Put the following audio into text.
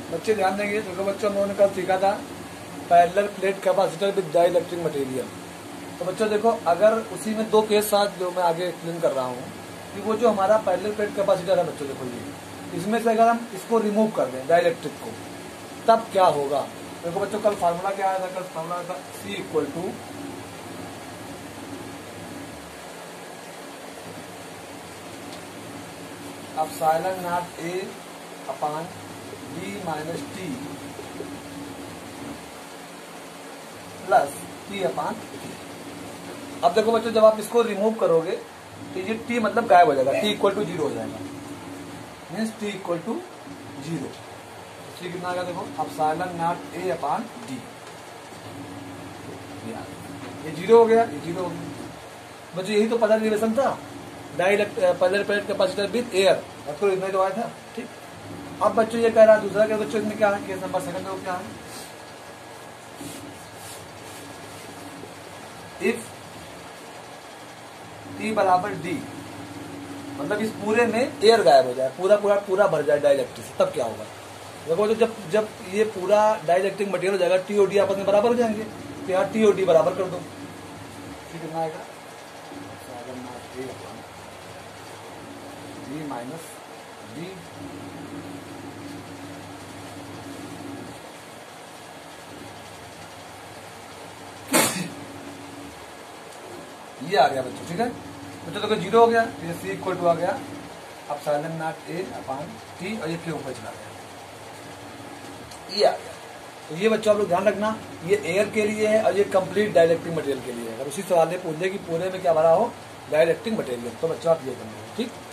बच्चे ध्यान देंगे। देखो बच्चों, हम लोगों ने कल सीखा था parallel plate capacitor with dielectric material. तो बच्चों देखो, अगर उसी में दो केस साथ जो मैं आगे एक्सप्लेन कर रहा हूँ कि वो जो हमारा पैरेलल प्लेट कैपेसिटर है बच्चों, देखो ये इसमें से अगर हम इसको रिमूव कर दें डाइलेक्ट्रिक को, तब क्या होगा। देखो बच्चों, कल फार्मूला क्या आया था? कल फार्मूला था C equal to epsilon naught A upon D minus T plus T upon. अब देखो बच्चों, जब आप इसको रिमूव करोगे तो ये T मतलब गायब हो जाएगा, T इक्वल टू 0 हो जाएगा, मीन्स T इक्वल टू 0। इसलिए कितना आएगा? देखो epsilon naught A upon D, ये 0 हो गया, ये 0 हो गया। बच्चों यही तो पहला रिलेशन था, parallel plate capacitor with air, तो इतना ही तो आया था। ठीक, अब बच्चों ये कह रहा है दूसरा के बच्चों इसमें क्या है, केस नंबर सेकंड में क्या है, इफ T बराबर D, मतलब इस पूरे में एयर गायब हो जाए, पूरा भर जाए डाइलेक्ट्रिक से, तब क्या होगा? देखो तो जब ये पूरा डाइलेक्ट्रिक मटेरियल हो जाएगा, T और D आपस में बराबर हो जाएंगे, तो यहाँ T और D बराबर कर दो, कितना आएगा? D माइनस D, ये आ गया बच्चों। ठीक है बच्चों, देखो 0 हो गया, ये C इक्वल टू आ गया epsilon naught A upon T, और ये के ऊपर चला गया, ये आ गया। तो ये बच्चों आप लोग ध्यान रखना, ये एयर के लिए है और ये कंप्लीट डाइलेक्ट्रिक मटेरियल के लिए है। अगर उसी सवाल में पूछ दे कि पूरे में क्या भरा हो डाइलेक्ट्रिक मटेरियल, तो बच्चों आप ये करना है। ठीक।